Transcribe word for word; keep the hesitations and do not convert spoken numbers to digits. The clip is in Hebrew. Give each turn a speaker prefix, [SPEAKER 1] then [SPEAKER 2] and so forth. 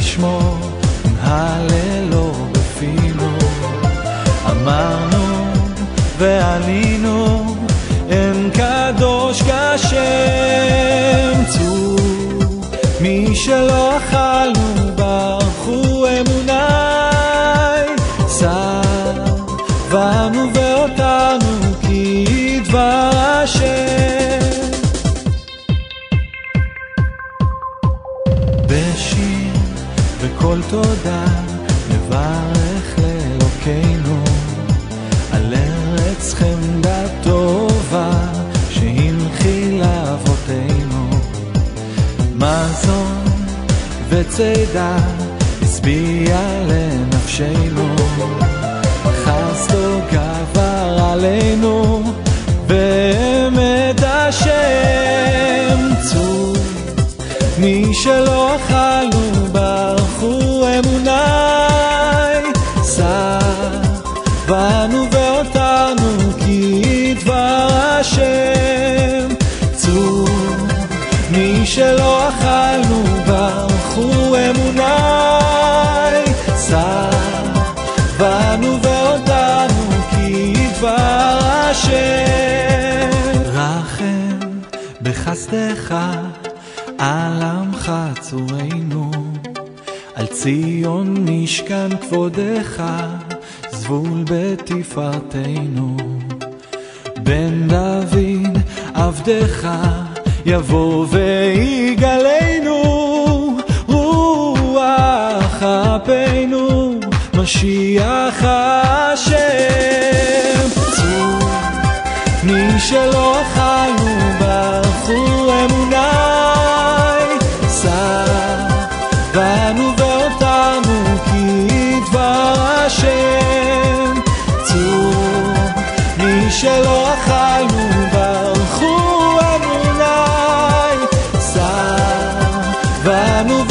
[SPEAKER 1] שמו הללו בפינו, אמרנו ועלינו אין קדוש כשם צור משלו אכלנו ברכו אמוני סבנו ואותנו כי דבר השם בשיר וכל תודה נברך לאלוקינו על ארץ חמדה טובה שהנחיל אבותינו מזון וצידה הסביע לנפשנו חסדו גבר עלינו באמת השם צור משלו אכלנו ברכו אמוני סבנו ואותנו כי דבר השם צור משלו אכלנו ברכו אמוני סבנו ואותנו כי דבר השם רחם בחסדך על עמך צורנו על ציון משכן כבודך זבול בתפארתנו בן דוד עבדך יבוא ויגלנו רוח אפינו משיח השם צור משלו אכלנו ברכו אמוני סבנו ואותנו כי דבר השם צור משלו אכלנו ברכו אמוני סבנו